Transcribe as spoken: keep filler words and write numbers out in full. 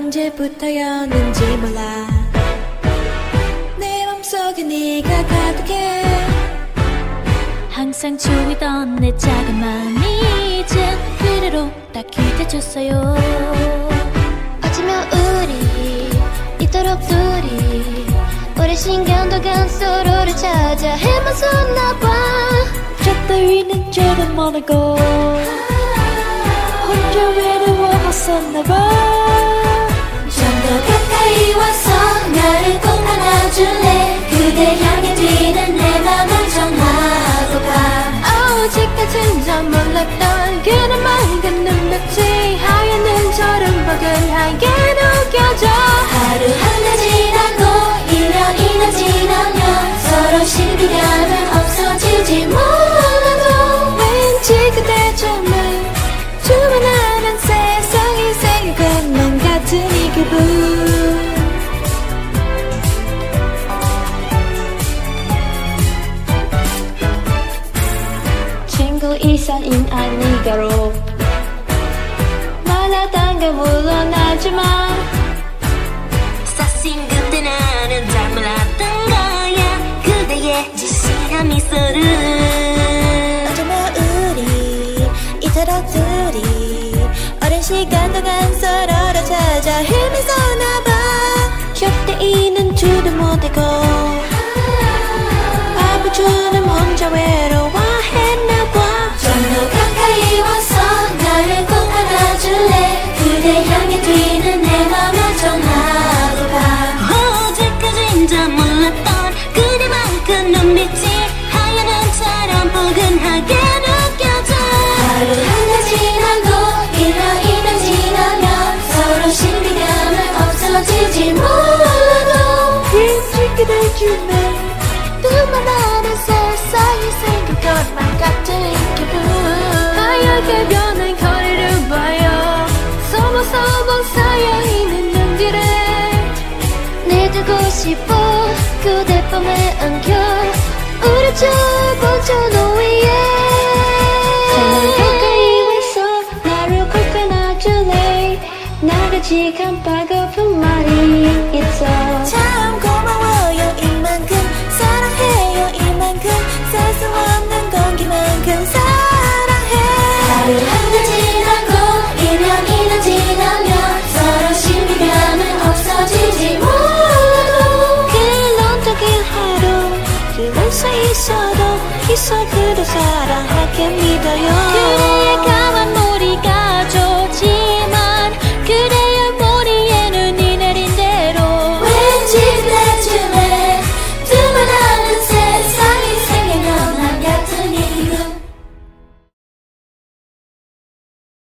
언제부터였는지 몰라. 내 맘속에 네가 가득해. 항상 주위던 내 작은 마음이 이젠 그대로 딱 기대줬어요. 어쩌면 우리 이토록 둘이 오랜 신경도 간 서로를 찾아 헤매었나봐. 저 따위는 저도 모르고 혼자 외로워했었나봐. 좀 더 가까이 와서 나를 꼭 안아줄래. 그대 향해 뛰는 내 맘을 전하고 가. 어제까진 잘 몰랐던 그대 맑은 눈빛이 하얀 눈처럼 포근하게 느껴져. 하루 하나 지나고 일 년이나 지나면 서로 신비감은 없어질지 몰라도 왠지 그대처럼 주만하는 세상이 생각한 맘 같은 이 기분. 친구 이사인 아니가로 말하던 게 물론하지만 사실 그때 나는 잘 몰랐던 거야. 그대의 지시한 미소를. 어쩌면 우리 이토록 둘이 오랜 시간 동안 서로를 찾아 헤매서나봐. 곁에있는 줄도 못하고 바보처럼 혼자 외로워했나봐. 좀 더 가까이 와서 나를 꼭 안아줄래. 그대 향해 뛰는 내 맘을 전하고 가. 어제까진 잘 몰랐던 그대만큼 눈빛이 하얀 눈처럼 포근하게 느껴져. 하루 하나 지나고 일 년이나 지나면 서로 신비감은 없어지지 몰라도 왠지 그대주면 두만하는 세상이 생긴 것만 같은 기분. 하얗게 변한 거리를 봐요. 서먹서먹 쌓여있는 눈길에 내두고 싶어. 그대 뺨에 안겨 우리 저보저 위에. 정말 가까이 와서 나를 꼭 안아줄래. 나같이 깜빡고픈 말이 있어. 참 고마워요 이만큼 사랑해요 이만큼 셀 수 없는 공기만큼 사랑해. 하루 하나 지나고 일 년이나 지나면 서로 신비감은 없어지지 몰라도 길런적인 하루 지울 수 있어도 있어 그대 사랑할게 믿어요.